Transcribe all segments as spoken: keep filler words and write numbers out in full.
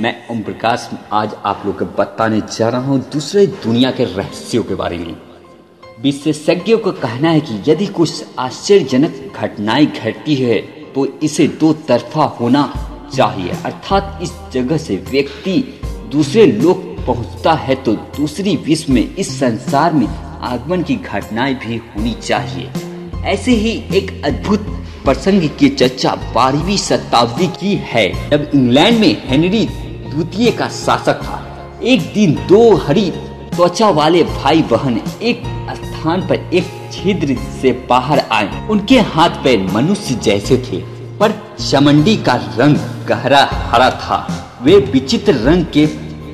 मैं ओम प्रकाश आज आप लोग को बताने जा रहा हूँ दूसरे दुनिया के रहस्यों के बारे में। विशेषज्ञों का कहना है कि यदि कुछ आश्चर्यजनक घटनाएं घटती है तो इसे दो तरफा होना चाहिए, अर्थात इस जगह से व्यक्ति दूसरे लोक पहुंचता है तो दूसरी विश्व में, इस संसार में आगमन की घटनाएं भी होनी चाहिए। ऐसे ही एक अद्भुत प्रसंग की चर्चा बारहवीं शताब्दी की है, जब इंग्लैंड में हेनरी द्वितीय का शासक था। एक दिन दो हरी त्वचा वाले भाई बहन एक स्थान पर एक छिद्र से बाहर आए। उनके हाथ पैर मनुष्य जैसे थे, पर चमड़ी का रंग गहरा हरा था। वे विचित्र रंग के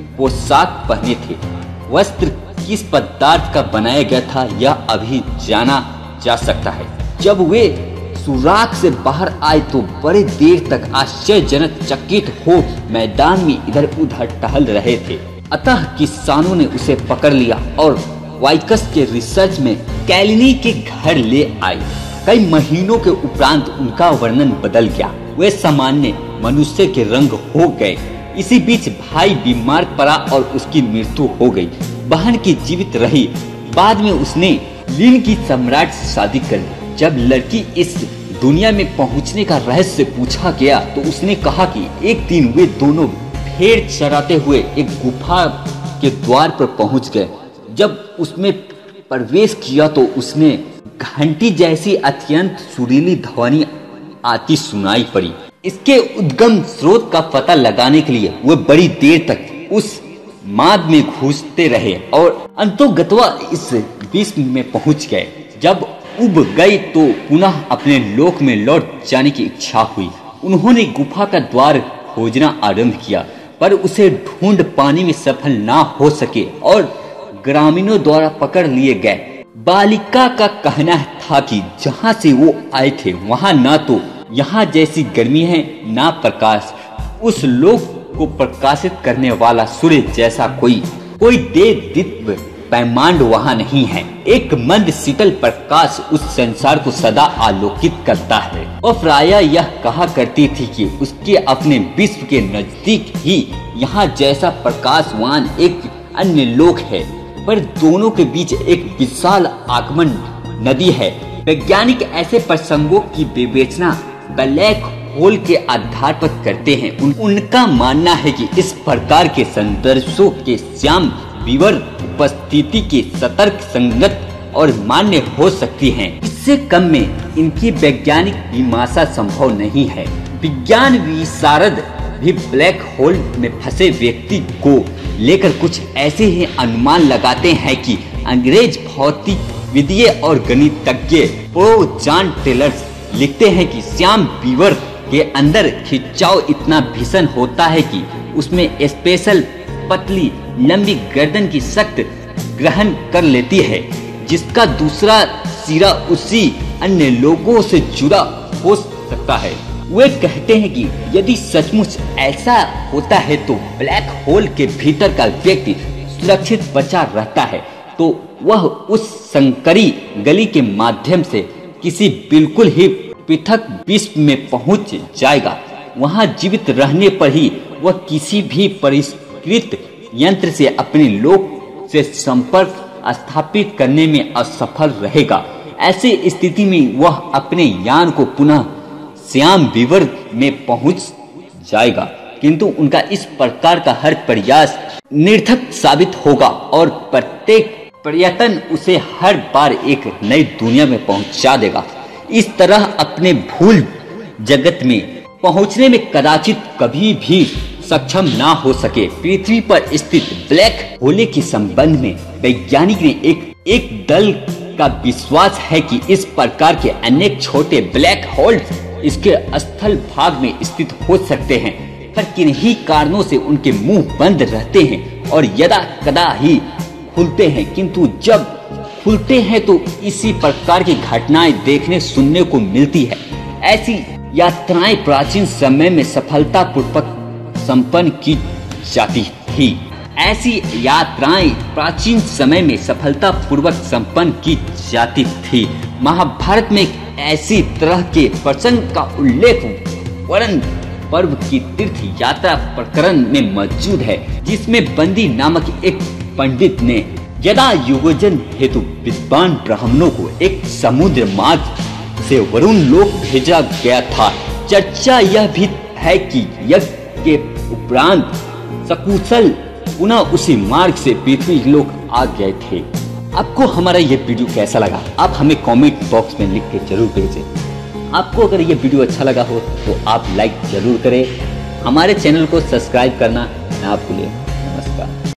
पोशाक पहने थे। वस्त्र किस पदार्थ का बनाया गया था यह अभी जाना जा सकता है। जब वे सुराख से बाहर आए तो बड़े देर तक आश्चर्यजनक चकित हो मैदान में इधर उधर टहल रहे थे। अतः किसानों ने उसे पकड़ लिया और वाइकस के रिसर्च में कैलिनी के घर ले आए। कई महीनों के उपरांत उनका वर्णन बदल गया, वे सामान्य मनुष्य के रंग हो गए। इसी बीच भाई बीमार पड़ा और उसकी मृत्यु हो गई। बहन की जीवित रही। बाद में उसने लिन की सम्राट से शादी कर ली। जब लड़की इस दुनिया में पहुंचने का रहस्य पूछा गया तो उसने कहा कि एक दिन वे दोनों भेड़ चराते हुए एक गुफा के द्वार पर पहुंच गए। जब उसमें प्रवेश किया तो उसने घंटी जैसी अत्यंत सुरीली ध्वनि आती सुनाई पड़ी। इसके उद्गम स्रोत का पता लगाने के लिए वे बड़ी देर तक उस माद में घुसते रहे और अंतोगत्वा इस विश्व में पहुंच गए। जब उब गए तो पुनः अपने लोक में लौट जाने की इच्छा हुई। उन्होंने गुफा का द्वार खोजना आरंभ किया, पर उसे ढूंढ पाने में सफल ना हो सके और ग्रामीणों द्वारा पकड़ लिए गए। बालिका का कहना था कि जहाँ से वो आए थे वहाँ ना तो यहाँ जैसी गर्मी है ना प्रकाश। उस लोक को प्रकाशित करने वाला सूर्य जैसा कोई कोई देव दिव्य पैमांड वहाँ नहीं है। एक मंद शीतल प्रकाश उस संसार को सदा आलोकित करता है। और प्रायः यह कहा करती थी कि उसके अपने विश्व के नजदीक ही यहाँ जैसा प्रकाशवान एक अन्य लोक है, पर दोनों के बीच एक विशाल आगमन नदी है। वैज्ञानिक ऐसे प्रसंगों की विवेचना ब्लैक होल के आधार पर करते हैं। उन, उनका मानना है कि इस प्रकार के संदर्शों के श्याम विवर उपस्थिति के सतर्क, संगत और मान्य हो सकती हैं। इससे कम में इनकी वैज्ञानिक मीमांसा संभव नहीं है। विज्ञान विशारद भी ब्लैक होल में फंसे व्यक्ति को लेकर कुछ ऐसे ही अनुमान लगाते हैं कि अंग्रेज भौतिक विद्य और गणितज्ञ प्रो जॉन टेलर लिखते हैं कि श्याम विवर के अंदर खिंचाव इतना भीषण होता है कि उसमें स्पेशल पतली लंबी गर्दन की शक्ति ग्रहण कर लेती है, जिसका दूसरा सिरा उसी अन्य लोगों से जुड़ा हो सकता है। वे कहते हैं कि यदि सचमुच ऐसा होता है तो ब्लैक होल के भीतर का व्यक्ति सुरक्षित बचा रहता है तो वह उस संकरी गली के माध्यम से किसी बिल्कुल ही पृथक विश्व में पहुंच जाएगा। वहां जीवित रहने पर ही वह किसी भी परिष्कृत यंत्र से अपने लोक से संपर्क स्थापित करने में असफल रहेगा। ऐसी स्थिति में वह अपने यान को पुनः श्याम विवर में पहुंच जाएगा, किंतु उनका इस प्रकार का हर प्रयास निरर्थक साबित होगा और प्रत्येक प्रयत्न उसे हर बार एक नई दुनिया में पहुंचा देगा। इस तरह अपने भूल जगत में पहुंचने में कदाचित कभी भी सक्षम ना हो सके। पृथ्वी पर स्थित ब्लैक होल के संबंध में वैज्ञानिक ने एक एक दल का विश्वास है कि इस प्रकार के अनेक छोटे ब्लैक होल्स इसके स्थल भाग में स्थित हो सकते हैं, पर किन्हीं कारणों से उनके मुंह बंद रहते हैं और यदा कदा ही खुलते हैं। किंतु जब खुलते हैं तो इसी प्रकार की घटनाएं देखने सुनने को मिलती है। ऐसी यात्राएं प्राचीन समय में सफलतापूर्वक संपन्न की जाती थी। ऐसी यात्राएं प्राचीन समय में सफलतापूर्वक संपन्न की जाती थी। महाभारत में ऐसी तरह के प्रसंग का उल्लेख वर्ण पर्व की तीर्थ यात्रा प्रकरण में मौजूद है, जिसमें बंदी नामक एक पंडित ने यदा योगजन हेतु विद्वान ब्राह्मणों को एक समुद्र मार्ग से वरुण लोक भेजा गया था। चर्चा यह भी है कि यज्ञ के उपरांत सकुशल पुनः उसी मार्ग से पृथ्वी लोक आ गए थे। आपको हमारा ये वीडियो कैसा लगा, आप हमें कमेंट बॉक्स में लिख के जरूर भेजें। आपको अगर ये वीडियो अच्छा लगा हो तो आप लाइक जरूर करें। हमारे चैनल को सब्सक्राइब करना ना भूलें।